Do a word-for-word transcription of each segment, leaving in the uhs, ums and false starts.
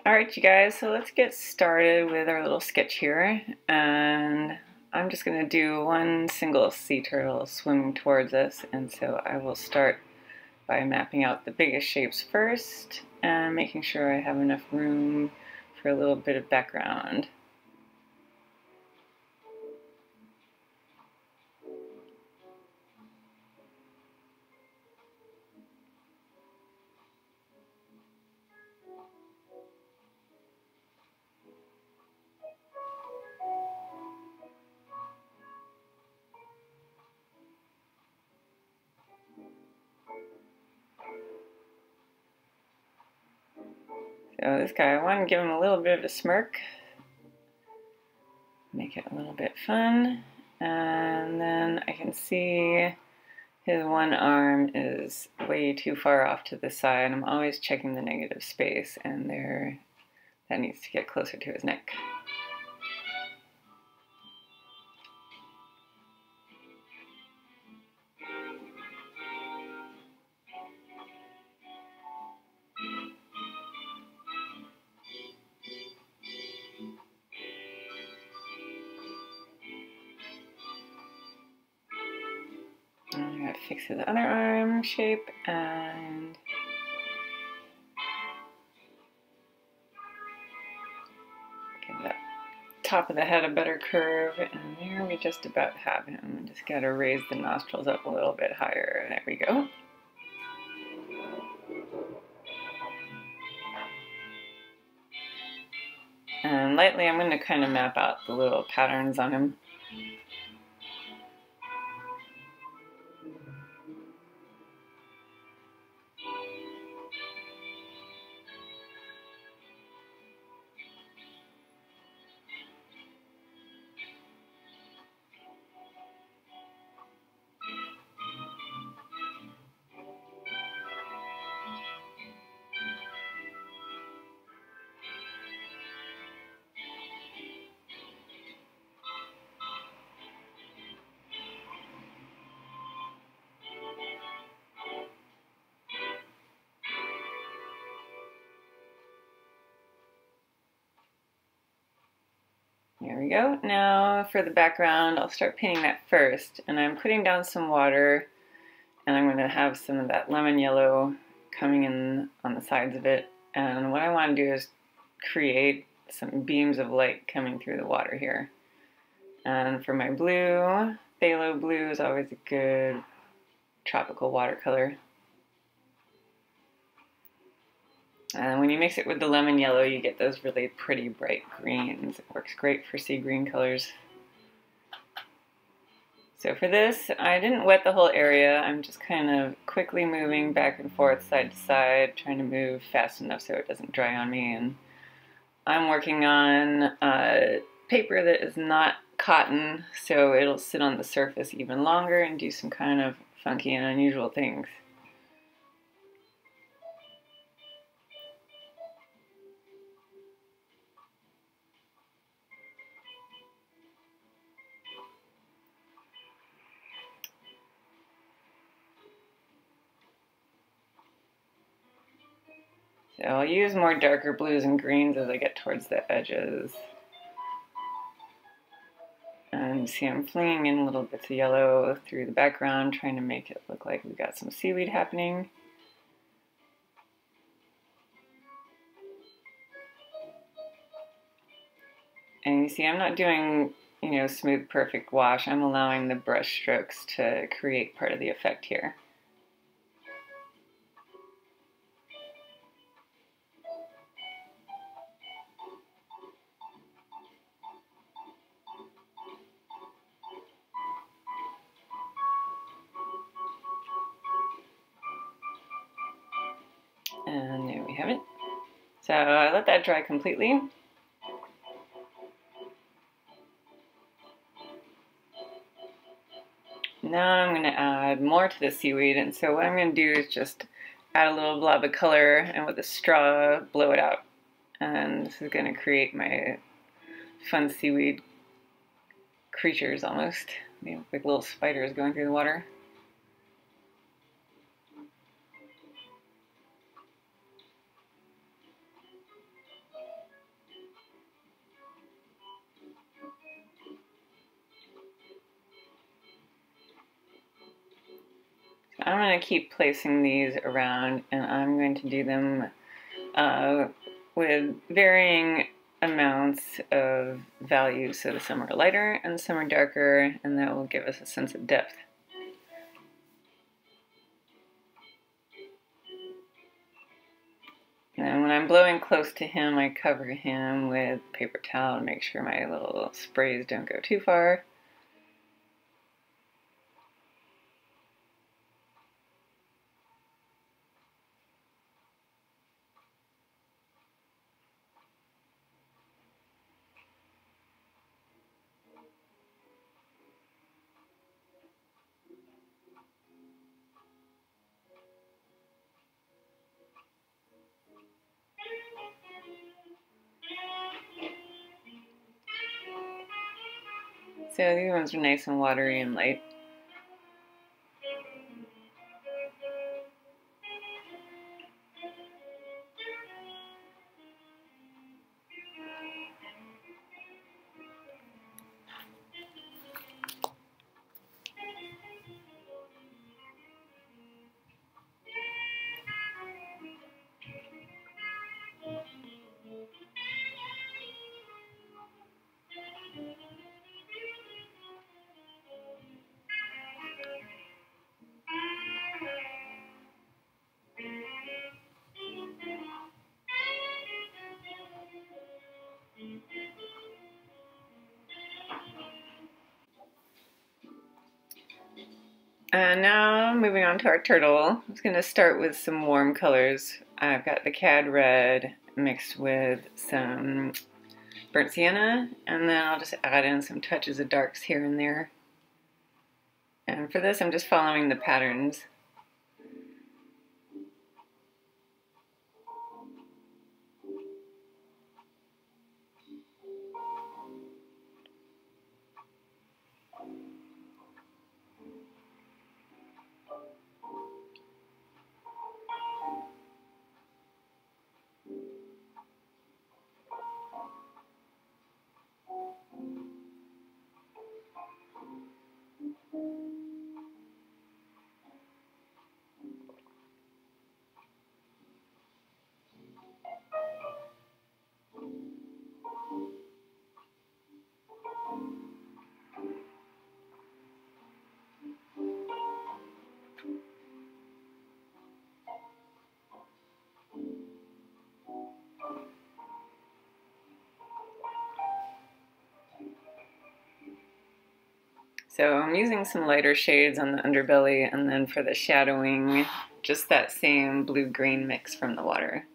Alright you guys, so let's get started with our little sketch here, and I'm just going to do one single sea turtle swimming towards us, and so I will start by mapping out the biggest shapes first and making sure I have enough room for a little bit of background. So this guy, I want to give him a little bit of a smirk, make it a little bit fun, and then I can see his one arm is way too far off to the side. I'm always checking the negative space, and there, that needs to get closer to his neck. I gotta fix his other arm shape and give that top of the head a better curve, and there we just about have him. Just gotta raise the nostrils up a little bit higher. There we go. And lightly I'm going to kind of map out the little patterns on him. There we go. Now for the background, I'll start painting that first, and I'm putting down some water, and I'm going to have some of that lemon yellow coming in on the sides of it, and what I want to do is create some beams of light coming through the water here. And for my blue, phthalo blue is always a good tropical watercolor. And when you mix it with the lemon yellow, you get those really pretty bright greens. It works great for sea green colors. So for this, I didn't wet the whole area. I'm just kind of quickly moving back and forth, side to side, trying to move fast enough so it doesn't dry on me. And I'm working on uh, paper that is not cotton, so it'll sit on the surface even longer and do some kind of funky and unusual things. So I'll use more darker blues and greens as I get towards the edges. And see, I'm flinging in little bits of yellow through the background, trying to make it look like we've got some seaweed happening. And you see, I'm not doing, you know, smooth, perfect wash. I'm allowing the brush strokes to create part of the effect here. And there we have it. So I let that dry completely. Now I'm going to add more to the seaweed, and so what I'm going to do is just add a little blob of color and with a straw blow it out. And this is going to create my fun seaweed creatures almost. They look like little spiders going through the water. I'm going to keep placing these around, and I'm going to do them uh, with varying amounts of value, so some are lighter and some are darker, and that will give us a sense of depth. And when I'm blowing close to him, I cover him with paper towel to make sure my little sprays don't go too far. So these ones are nice and watery and light. And now moving on to our turtle, I'm just going to start with some warm colors. I've got the cad red mixed with some burnt sienna, and then I'll just add in some touches of darks here and there. And for this I'm just following the patterns. So I'm using some lighter shades on the underbelly, and then for the shadowing, just that same blue-green mix from the water.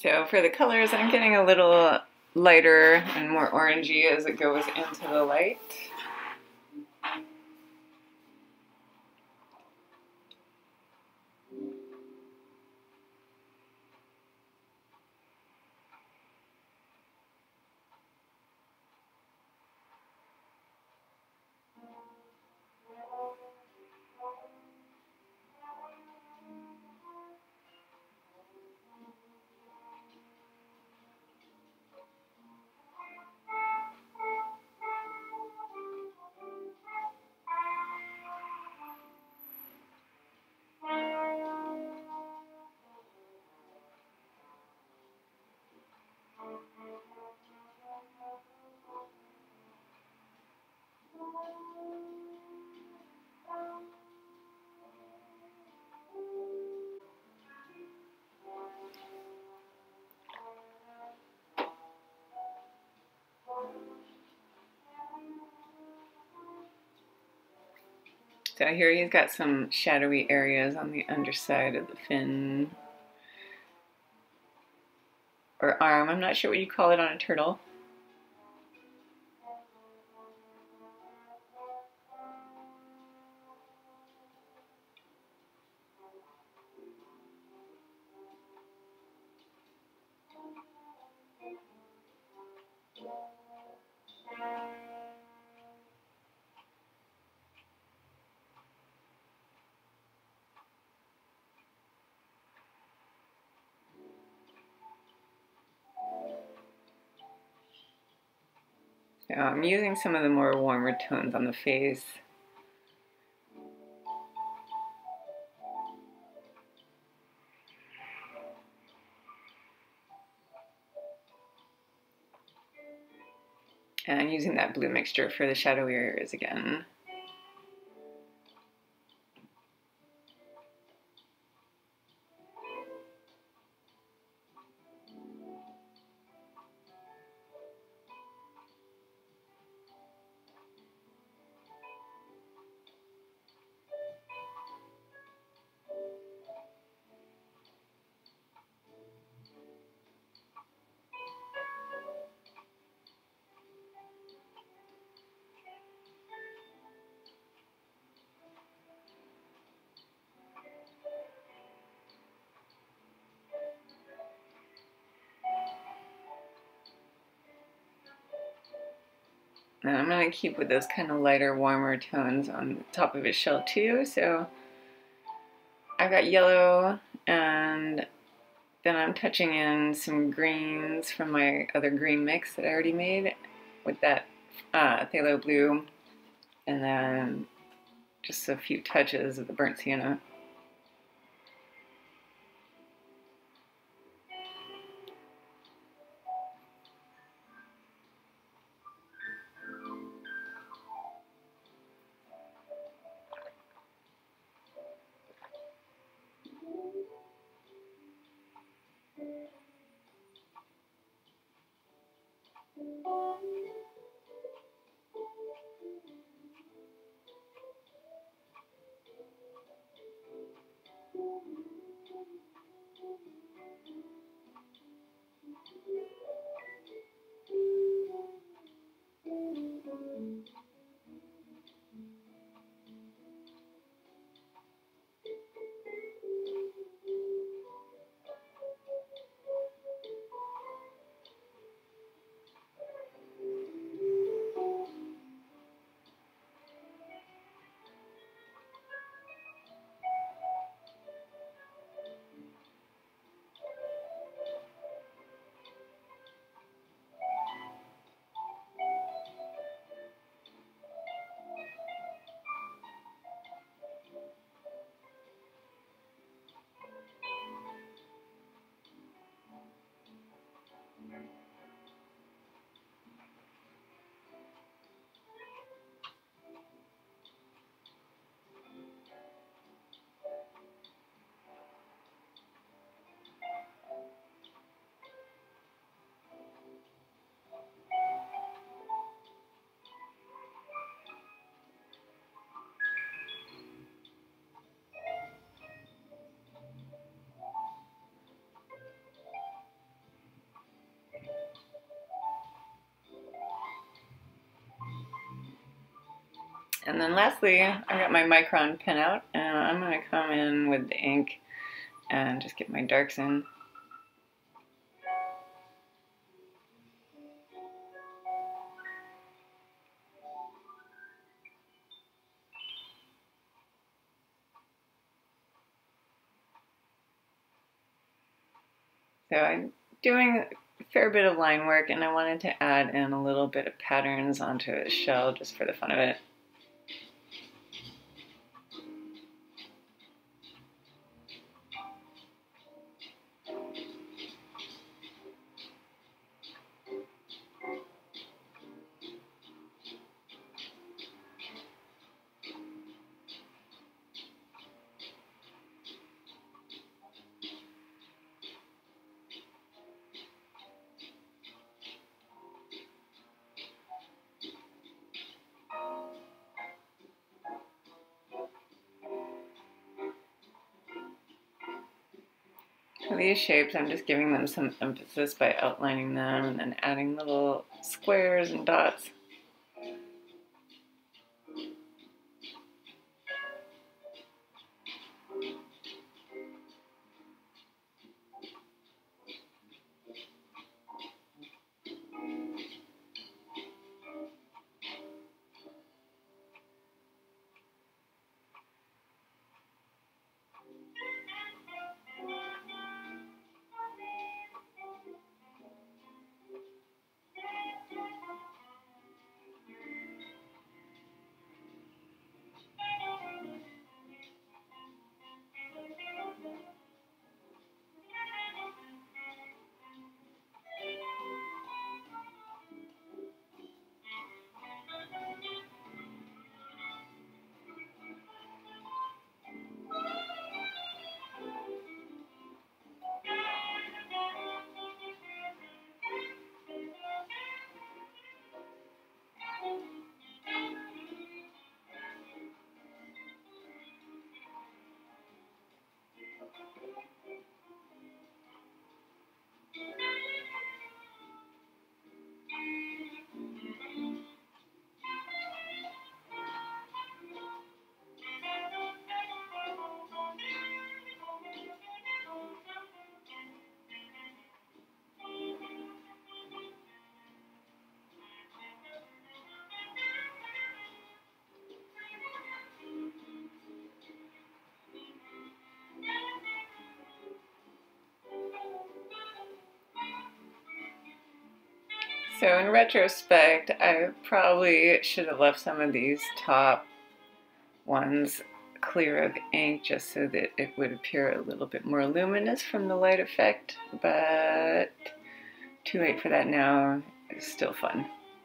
So for the colors, I'm getting a little lighter and more orangey as it goes into the light. So here he's got some shadowy areas on the underside of the fin or arm. I'm not sure what you call it on a turtle. So I'm using some of the more warmer tones on the face. And I'm using that blue mixture for the shadowy areas again. And I'm going to keep with those kind of lighter, warmer tones on the top of his shell too. So I've got yellow, and then I'm touching in some greens from my other green mix that I already made with that uh, phthalo blue, and then just a few touches of the burnt sienna. And then lastly, I've got my micron pen out, and I'm going to come in with the ink and just get my darks in. So I'm doing a fair bit of line work, and I wanted to add in a little bit of patterns onto a shell just for the fun of it. For these shapes, I'm just giving them some emphasis by outlining them and then adding little squares and dots. So in retrospect, I probably should have left some of these top ones clear of ink just so that it would appear a little bit more luminous from the light effect, but too late for that now. It's still fun.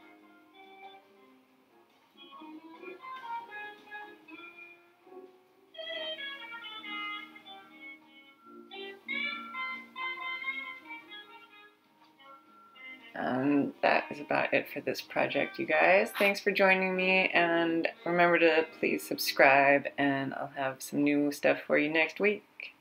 Um, that is about it for this project, you guys. Thanks for joining me, and remember to please subscribe, and I'll have some new stuff for you next week.